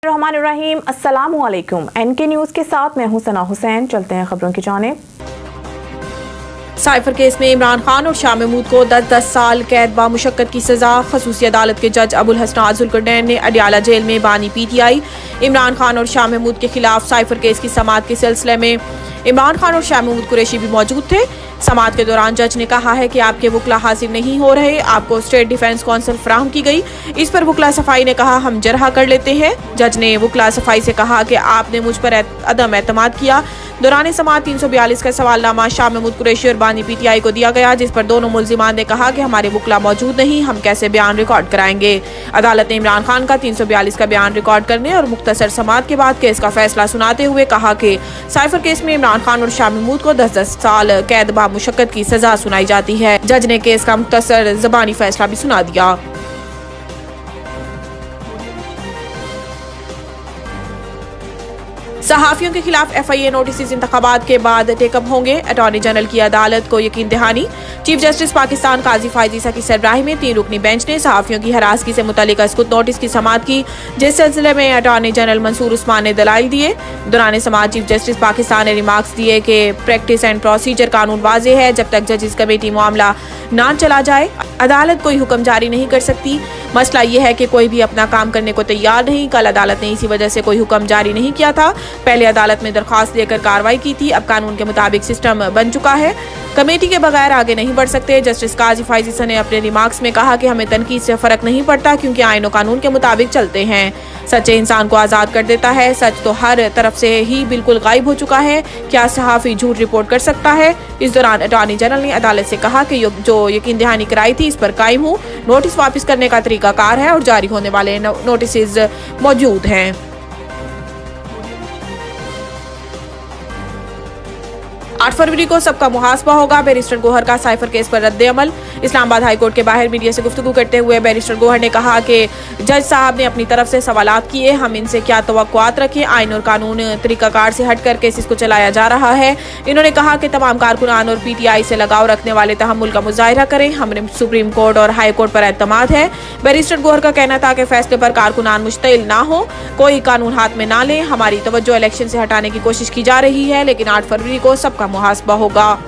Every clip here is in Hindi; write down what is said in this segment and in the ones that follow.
बिस्मिल्लाहिर्रहमानिर्रहीम, अस्सलामुअलैकुम। एनके न्यूज़ के साथ मैं हूं सना हुसैन। चलते हैं खबरों की जानिब। साइफर केस में इमरान खान और शाह महमूद को 10-10 साल कैद बामुशक्कत की सजा। खसूसी अदालत के जज अबुल हसन जुल्करनैन ने अडियाला जेल में बानी PTI इमरान खान और शाह महमूद के खिलाफ साइफर केस की समाअत के सिलसिले में इमरान खान और शाह महमूद कुरैशी भी मौजूद थे। समाअत के दौरान जज ने कहा है कि आपके वकला हाजिर नहीं हो रहे, आपको स्टेट डिफेंस काउंसिल फराहम की गई। इस पर वकला सफाई ने कहा हम जरहा कर लेते हैं। जज ने वकला सफाई से कहा कि आपने मुझ पर अदम एतमाद किया। दौरान समाअत 342 का सवालनामा शाह महमूद कुरैशी और बानी PTI को दिया गया, जिस पर दोनों मुल्जिमान ने कहा कि हमारे वकला मौजूद नहीं, हम कैसे बयान रिकॉर्ड कराएंगे। अदालत ने इमरान खान का 342 का बयान रिकॉर्ड करने और मुख्तसर समाअत के बाद केस का फैसला सुनाते हुए कहा कि साइफर केस में इमरान खान और शाह महमूद को 10-10 साल कैद बामुशक्कत की सजा सुनाई जाती है। जज ने केस का मुख्तसर ज़बानी फैसला भी सुना दिया। सहाफियों के खिलाफ FIA नोटिस इंतखाबात के बाद टेकअप होंगे। अटॉर्नी जनरल की अदालत को यकीन दहानी। चीफ जस्टिस पाकिस्तान काजी फायज ईसा की सरबराही में 3 रुकनी बेंच ने सहाफियों की हरासगी से मुतल्लिक अस्कुत नोटिस की समाअत की, जिस सिलसिले में अटॉर्नी जनरल मंसूर उस्मान ने दलाइल दिए। दौरान समाअत चीफ जस्टिस पाकिस्तान ने रिमार्क्स दिए कि प्रैक्टिस एंड प्रोसीजर कानून वाज़ेह है, जब तक जजेस कमेटी मामला ना चला जाए अदालत कोई हुक्म जारी नहीं कर सकती। मसला यह है कि कोई भी अपना काम करने को तैयार नहीं। कल अदालत ने इसी वजह से कोई हुक्म जारी नहीं किया था। पहले अदालत में दरख्वास्त लेकर कार्रवाई की थी, अब कानून के मुताबिक सिस्टम बन चुका है, कमेटी के बगैर आगे नहीं बढ़ सकते। जस्टिस काजी फायज ईसा ने अपने रिमार्क्स में कहा कि हमें तनकीद से फर्क नहीं पड़ता, क्योंकि आईन और कानून के मुताबिक चलते हैं। सच्चे इंसान को आज़ाद कर देता है। सच तो हर तरफ से ही बिल्कुल गायब हो चुका है। क्या सहाफ़ी झूठ रिपोर्ट कर सकता है? इस दौरान अटॉर्नी जनरल ने अदालत से कहा कि जो यकीन दहानी कराई थी इस पर कायम हूँ। नोटिस वापस करने का तरीकाकार है और जारी होने वाले नोटिस मौजूद हैं। 8 फरवरी को सबका मुहासबा होगा। बैरिस्टर गोहर का साइफर केस पर रद्द अमल। इस्लामाबाद हाई कोर्ट के बाहर मीडिया से गुफ्तगू करते हुए बैरिस्टर गोहर ने कहा कि जज साहब ने अपनी तरफ से सवालात किए, हम इनसे क्या तवक्कुआत रखें। आइन और कानून तरीकाकार से हट कर केस को चलाया जा रहा है। इन्होंने कहा कि तमाम कारकुनान और PTI से लगाव रखने वाले तहम्मुल का मुजाहिरा करें। हमें सुप्रीम कोर्ट और हाई कोर्ट पर एतमाद है। बैरिस्टर गोहर का कहना था कि फैसले पर कारकुनान मुश्तिल ना हो, कोई कानून हाथ में ना लें। हमारी तवज्जो इलेक्शन से हटाने की कोशिश की जा रही है, लेकिन 8 फरवरी को सबका मुहासबा होगा।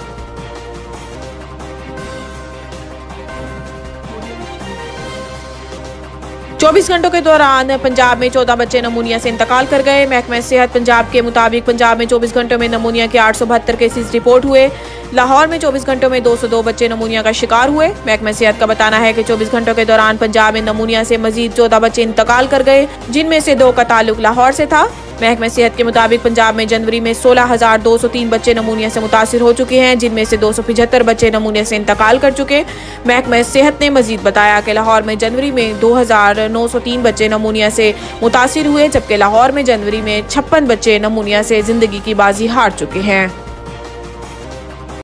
चौबीस घंटों के दौरान पंजाब में 14 बच्चे नमूनिया से इंतकाल कर गए। महकमा सेहत पंजाब के मुताबिक पंजाब में 24 घंटों में नमूनिया के 872 केसेस रिपोर्ट हुए। लाहौर में 24 घंटों में 202 बच्चे नमूनिया का शिकार हुए। महकमा सेहत का बताना है कि 24 घंटों के दौरान पंजाब में नमूनिया से मजीद 14 बच्चे इंतकाल कर गए, जिनमें से 2 का ताल्लुक लाहौर से था। महकमा सेहत के मुताबिक पंजाब में जनवरी में 16,203 बच्चे नमूनिया से मुतासिर हो चुके हैं, जिनमें से 275 बच्चे नमूनिया से इंतकाल कर चुके। महकमा सेहत ने मजीद बताया कि लाहौर में जनवरी में 2,903 बच्चे नमूनिया से मुतासिर हुए, जबकि लाहौर में जनवरी में 56 बच्चे नमूनिया से जिंदगी की बाजी हार चुके हैं।